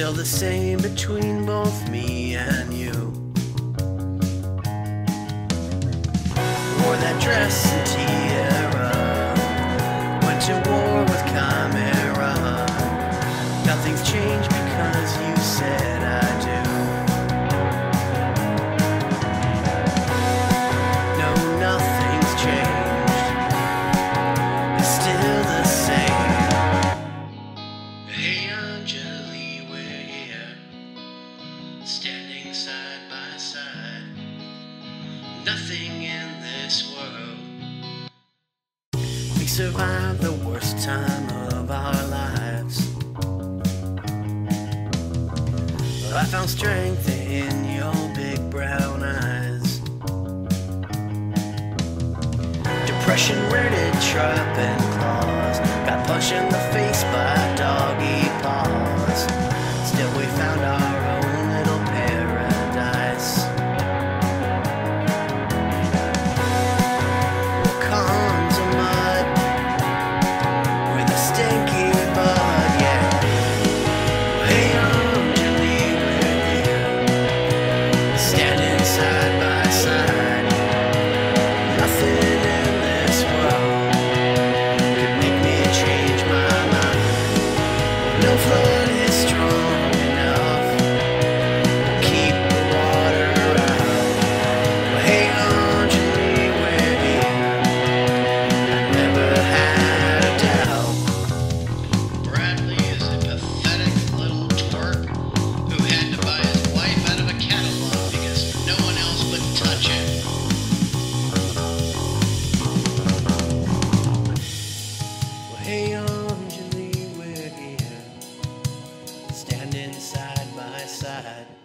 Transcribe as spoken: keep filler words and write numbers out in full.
still the same between both me and you. Wore that dress and tiara, went to war with Chimera. Nothing's changed because you said I do. No, nothing's changed, it's still the same. Hey Anjali, we're here, standing side by side. Nothing in this world. We survived the worst time of our lives. I found strength in your big brown eyes. Depression reared its sharpened claws, got punched in the face by doggy paws. Still we found our own little paradise. Cons of mud with a stinky bud, yeah. Hey Anjali, we're here, standing side by side. Nothing in this world could make me change my mind. No flood is strong enough to keep the water out. Hey Anjali, we're here, I never had a doubt. Bradley is a pathetic little twerp who had to buy his wife out of a catalog because no one else would touch it. Well, hey Anjali, we're here, standing side by side.